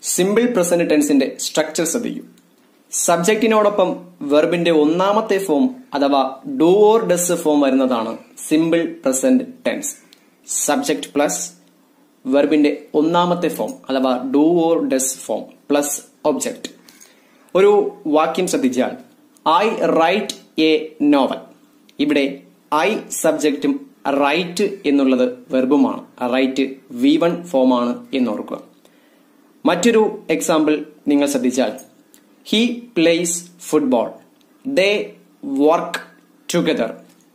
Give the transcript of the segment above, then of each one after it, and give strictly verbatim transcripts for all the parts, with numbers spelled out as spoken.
Simple present ടെൻസിന്റെ structure ശ്രദ്ധിക്കൂ. സബ്ജക്റ്റിനോടൊപ്പം വെർബിന്റെ ഒന്നാമത്തെ form അഥവാ ഡു ഓർ ഡസ് ഫോം വരുന്നതാണ് simple present tense. Subject plus വെർബിന്റെ ഒന്നാമത്തെ ഫോം അഥവാ do or does form plus object. ഒരു വാക്യം ശ്രദ്ധിച്ചാൽ ഐ റൈറ്റ് എ നോവൽ. ഇവിടെ ഐ സബ്ജക്റ്റും റൈറ്റ് എന്നുള്ളത് വെർബുമാണ്. റൈറ്റ് വി വൺ ഫോമാണ് എന്നോർക്കുക. മറ്റൊരു എക്സാമ്പിൾ നിങ്ങൾ ശ്രദ്ധിച്ചാൽ he plays football, they work together,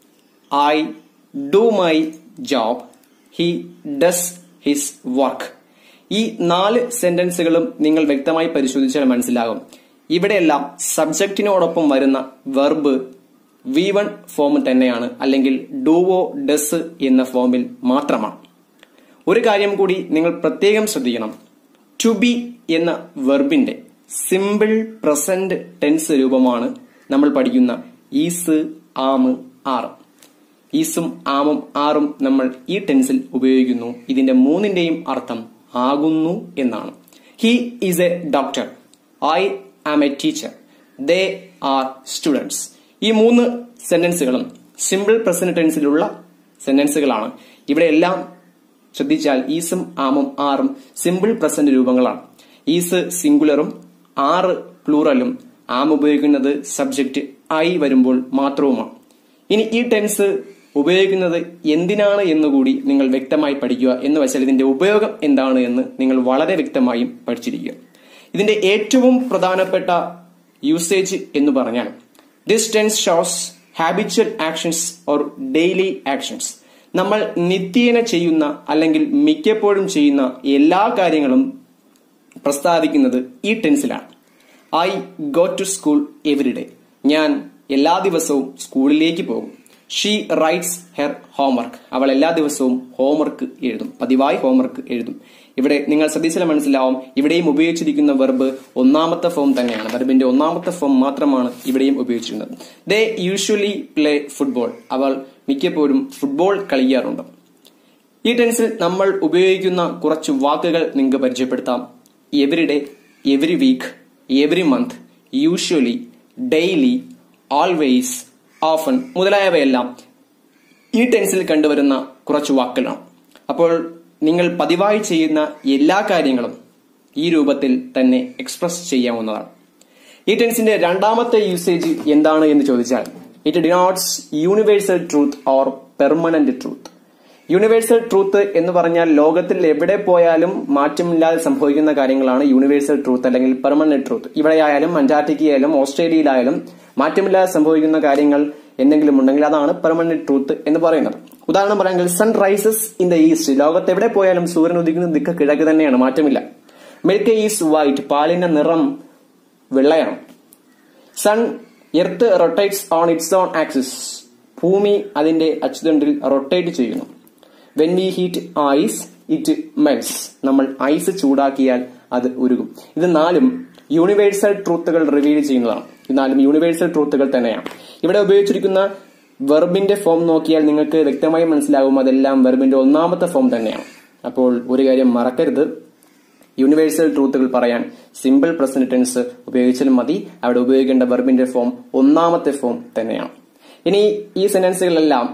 I do my job, he does his work. ഈ നാല് സെന്റൻസുകളും നിങ്ങൾ വ്യക്തമായി പരിശോധിച്ചാൽ മനസ്സിലാകും ഇവിടെയെല്ലാം സബ്ജക്റ്റിനോടൊപ്പം വരുന്ന വെർബ് വി വൺ ഫോം തന്നെയാണ്, അല്ലെങ്കിൽ ഡുവോ ഡസ് എന്ന ഫോമിൽ മാത്രമാണ്. ഒരു കാര്യം കൂടി നിങ്ങൾ പ്രത്യേകം ശ്രദ്ധിക്കണം. ടു ബി എന്ന വെർബിന്റെ സിമ്പിൾ പ്രസന്റ് ടെൻസ് രൂപമാണ് നമ്മൾ പഠിക്കുന്ന ഈസ്, ആം, ആർ. ഈസും ആമും ആറും നമ്മൾ ഈ ടെൻസിൽ ഉപയോഗിക്കുന്നു. ഇതിന്റെ മൂന്നിന്റെയും അർത്ഥം ആകുന്നു എന്നാണ്. He is a doctor, I am a teacher, they are students. ഈ മൂന്ന് സെന്റൻസുകളും സിമ്പിൾ പ്രസന്റ് ടെൻസിലുള്ള സെന്റൻസുകളാണ്. ഇവിടെ എല്ലാം ശ്രദ്ധിച്ചാൽ ഈസും ആമും ആറും സിമ്പിൾ പ്രസന്റ് രൂപങ്ങളാണ്. ഈസ് സിംഗുലറും ആറ് പ്ലൂറലും ആം ഉപയോഗിക്കുന്നത് സബ്ജക്റ്റ് ഐ വരുമ്പോൾ മാത്രവുമാണ്. ഇനി ഈ ടെൻസ് ഉപയോഗിക്കുന്നത് എന്തിനാണ് എന്നുകൂടി നിങ്ങൾ വ്യക്തമായി പഠിക്കുക. എന്ന് വെച്ചാൽ ഇതിന്റെ ഉപയോഗം എന്താണ് എന്ന് നിങ്ങൾ വളരെ വ്യക്തമായും പഠിച്ചിരിക്കുക. ഇതിന്റെ ഏറ്റവും പ്രധാനപ്പെട്ട യൂസേജ് എന്ന് പറഞ്ഞാൽ this tense shows habitual actions or daily actions. നമ്മൾ നിത്യേന ചെയ്യുന്ന അല്ലെങ്കിൽ മിക്കപ്പോഴും ചെയ്യുന്ന എല്ലാ കാര്യങ്ങളും പ്രസ്താവിക്കുന്നത് ഈ ടെൻസിലാണ്. I go to school every day. ഞാൻ എല്ലാ ദിവസവും സ്കൂളിലേക്ക് പോകും. She writes her homework. അവൾ എല്ലാ ദിവസവും ഹോംവർക്ക് എഴുതും, പതിവായി ഹോംവർക്ക് എഴുതും. ഇവിടെ നിങ്ങൾ ശ്രദ്ധിച്ചാൽ മനസ്സിലാവും ഇവിടെയും ഉപയോഗിച്ചിരിക്കുന്ന വെർബ് ഒന്നാമത്തെ ഫോം തന്നെയാണ്. വെർബിന്റെ ഒന്നാമത്തെ ഫോം മാത്രമാണ് ഇവിടെയും ഉപയോഗിച്ചിരുന്നത്. They usually play football. അവൾ മിക്കപ്പോഴും ഫുട്ബോൾ കളിക്കാറുണ്ട്. ഈ ടെൻസിൽ നമ്മൾ ഉപയോഗിക്കുന്ന കുറച്ച് വാക്കുകൾ നിങ്ങൾക്ക് പരിചയപ്പെടുത്താം. Every day, every week, every month, usually, daily, always, often മുതലായവയെല്ലാം ഈ ടെൻസിൽ കണ്ടുവരുന്ന കുറച്ച് വാക്കുകളാണ്. അപ്പോൾ നിങ്ങൾ പതിവായി ചെയ്യുന്ന എല്ലാ കാര്യങ്ങളും ഈ രൂപത്തിൽ തന്നെ എക്സ്പ്രസ് ചെയ്യാവുന്നതാണ്. ഈ ടെൻസിന്റെ രണ്ടാമത്തെ യൂസേജ് എന്താണ് എന്ന് ചോദിച്ചാൽ it denotes universal truth or permanent truth. Universal truth എന്ന് പറഞ്ഞാൽ ലോകത്തിൽ എവിടെ പോയാലും മാറ്റമില്ലാതെ സംഭവിക്കുന്ന കാര്യങ്ങളാണ് യൂണിവേഴ്സൽ ട്രൂത്ത് അല്ലെങ്കിൽ പെർമനന്റ് ട്രൂത്ത്. ഇവിടെയായാലും അന്റാർട്ടിക്കയായാലും ഓസ്ട്രേലിയയിലായാലും മാറ്റമില്ലാതെ സംഭവിക്കുന്ന കാര്യങ്ങൾ എന്തെങ്കിലും ഉണ്ടെങ്കിൽ അതാണ് പെർമനന്റ് ട്രൂത്ത് എന്ന് പറയുന്നത്. ഉദാഹരണം പറയുകയാണെങ്കിൽ sun rises in the east. ലോകത്ത് എവിടെ പോയാലും സൂര്യൻ ഉദിക്കുന്ന ദിക്ക് കിഴക്ക് തന്നെയാണ്, മാറ്റമില്ല. Milk is white. പാലിന്റെ നിറം വെള്ളയാണ്. Sun earth rotates on its own axis. ഭൂമി അതിന്റെ അച്ചുതണ്ടിൽ റൊട്ടേറ്റ് ചെയ്യുന്നു. When we heat ice it melts. നമ്മൾ ഐസ് ചൂടാക്കിയാൽ അത് ഉരുകും. ഇത് നാലും യൂണിവേഴ്സൽ ട്രൂത്തുകൾ റിവീൽ ചെയ്യുന്നതാണ്. എന്നാലും യൂണിവേഴ്സൽ ട്രൂത്തുകൾ തന്നെയാണ്. ഇവിടെ ഉപയോഗിച്ചിരിക്കുന്ന വെർബിന്റെ ഫോം നോക്കിയാൽ നിങ്ങൾക്ക് വ്യക്തമായി മനസ്സിലാകും അതെല്ലാം വെർബിന്റെ ഒന്നാമത്തെ ഫോം തന്നെയാണ്. അപ്പോൾ ഒരു കാര്യം മറക്കരുത്, യൂണിവേഴ്സൽ ട്രൂത്തുകൾ പറയാൻ സിമ്പിൾ പ്രസന്റ് ടെൻസ് ഉപയോഗിച്ചാലും മതി. അവിടെ ഉപയോഗിക്കേണ്ട വെർബിന്റെ ഫോം ഒന്നാമത്തെ ഫോം തന്നെയാണ്. ഇനി ഈ സെന്റൻസുകളെല്ലാം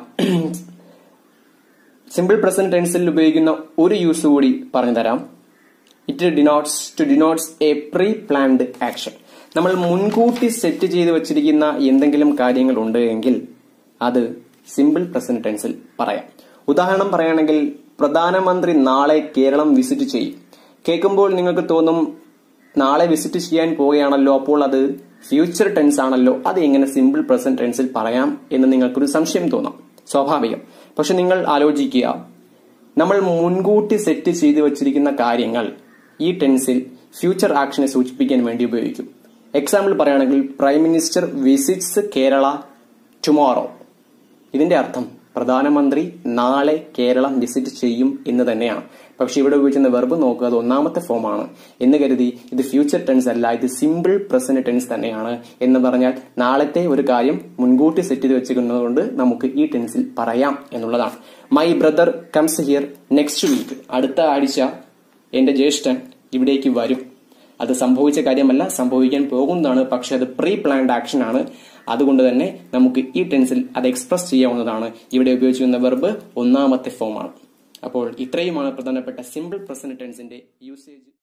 സിമ്പിൾ പ്രസന്റ് ടെൻസിൽ ഉപയോഗിക്കുന്ന ഒരു യൂസ് കൂടി പറഞ്ഞു തരാം. It denotes to denotes a pre planned action. നമ്മൾ മുൻകൂട്ടി സെറ്റ് ചെയ്ത് വെച്ചിരിക്കുന്ന എന്തെങ്കിലും കാര്യങ്ങൾ ഉണ്ട് എങ്കിൽ അത് സിമ്പിൾ പ്രസന്റ് ടെൻസിൽ പറയാം. ഉദാഹരണം പറയുകയാണെങ്കിൽ പ്രധാനമന്ത്രി നാളെ കേരളം വിസിറ്റ് ചെയ്യും. കേൾക്കുമ്പോൾ നിങ്ങൾക്ക് തോന്നും നാളെ വിസിറ്റ് ചെയ്യാൻ പോവുകയാണല്ലോ, അപ്പോൾ അത് ഫ്യൂച്ചർ ടെൻസ് ആണല്ലോ, അത് എങ്ങനെ സിമ്പിൾ പ്രസന്റ് ടെൻസിൽ പറയാം എന്ന് നിങ്ങൾക്കൊരു സംശയം തോന്നാം. സ്വാഭാവികം. പക്ഷെ നിങ്ങൾ ആലോചിക്കുക, നമ്മൾ മുൻകൂട്ടി സെറ്റ് ചെയ്ത് വെച്ചിരിക്കുന്ന കാര്യങ്ങൾ ഈ ടെൻസിൽ ഫ്യൂച്ചർ ആക്ഷനെ സൂചിപ്പിക്കാൻ വേണ്ടി ഉപയോഗിക്കും. എക്സാമ്പിൾ പറയുകയാണെങ്കിൽ prime minister visits Kerala tomorrow. ഇതിന്റെ അർത്ഥം പ്രധാനമന്ത്രി നാളെ കേരളം വിസിറ്റ് ചെയ്യും എന്ന് തന്നെയാണ്. പക്ഷെ ഇവിടെ ഉപയോഗിക്കുന്ന വെർബ് നോക്കുക, അത് ഒന്നാമത്തെ ഫോമാണ് എന്ന് കരുതി ഇത് ഫ്യൂച്ചർ ടെൻസ് അല്ല, ഇത് സിമ്പിൾ പ്രസന്റ് ടെൻസ് തന്നെയാണ് എന്ന് പറഞ്ഞാൽ നാളത്തെ ഒരു കാര്യം മുൻകൂട്ടി സെറ്റ് ചെയ്ത് വെച്ചിരിക്കുന്നതുകൊണ്ട് നമുക്ക് ഈ ടെൻസിൽ പറയാം എന്നുള്ളതാണ്. My brother comes here next week. അടുത്ത ആഴ്ച എന്റെ ജ്യേഷ്ഠൻ ഇവിടേക്ക് വരും. അത് സംഭവിച്ച കാര്യമല്ല, സംഭവിക്കാൻ പോകുന്നതാണ്. പക്ഷെ അത് പ്രീ പ്ലാൻഡ് ആക്ഷൻ ആണ്. അതുകൊണ്ട് തന്നെ നമുക്ക് ഈ ടെൻസിൽ അത് എക്സ്പ്രസ് ചെയ്യാവുന്നതാണ്. ഇവിടെ ഉപയോഗിച്ചിരിക്കുന്ന വെർബ് ഒന്നാമത്തെ ഫോം ആണ്. അപ്പോൾ ഇത്രയുമാണ് പ്രധാനപ്പെട്ട സിമ്പിൾ പ്രസന്റ് ടെൻസിന്റെ യൂസേജ്.